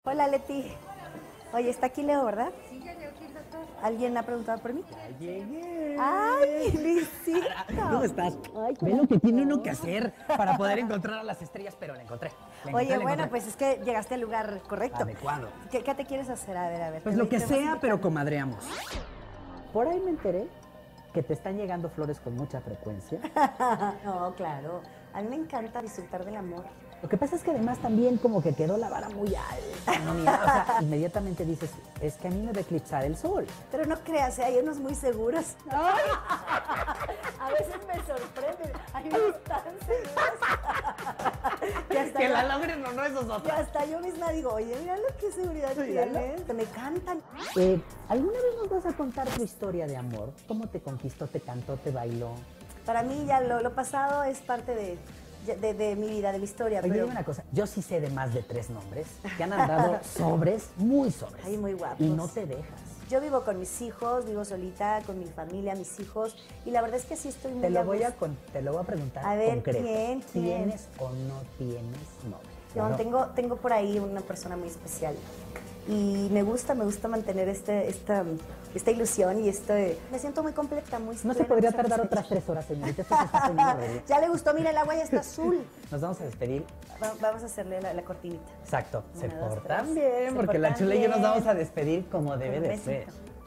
Hola Leti. Oye, está aquí Leo, ¿verdad? Sí, ya llegó aquí el doctor. ¿Alguien ha preguntado por mí? Ya llegué. ¡Ay, Luisito! ¿Cómo estás? Ay, Ve lo que tiene uno que hacer para poder encontrar a las estrellas, pero la encontré. Oye, bueno, pues es que llegaste al lugar correcto. Adecuado. ¿Qué te quieres hacer? A ver. Pues lo que sea, pero comadreamos. Por ahí me enteré que te están llegando flores con mucha frecuencia. No, claro. A mí me encanta disfrutar del amor. Lo que pasa es que además también como que quedó la vara muy alta, ¿no? Mira, o sea, inmediatamente dices, es que a mí me va a eclipsar el sol. Pero no creas, hay unos muy seguros. ¡Ay! A veces me sorprenden. Hay unos tan seguros. Que la logren o no, esos Y otros. hasta yo misma digo, oye, mira lo que seguridad Míralo. tienes. Me cantan. ¿Alguna vez nos vas a contar tu historia de amor? ¿Cómo te conquistó, te cantó, te bailó? Para mí ya lo pasado es parte de mi vida, de mi historia. Oye, pero dime una cosa, yo sí sé de más de 3 nombres que han andado sobres, muy sobres. Ay, muy guapos. Y no te dejas. yo vivo con mis hijos, vivo solita, con mi familia, mis hijos, y la verdad es que sí estoy muy Te lo voy a, gusto. te lo voy a preguntar A ver, concreto. ¿quién? ¿Tienes o no tienes novio? No, Bueno, tengo por ahí una persona muy especial. Y me gusta mantener esta ilusión y me siento muy completa, muy no se plena, podría muy tardar satisfecha. otras 3 horas, señorita. Esto se está poniendo horrible. Ya le gustó, mira, el agua ya está azul. Nos vamos a despedir. Vamos a hacerle la cortinita. Exacto. Se Una, dos, portan tres. bien, Se porque la portan chula y yo nos bien. vamos a despedir como debe Un de besito. ser.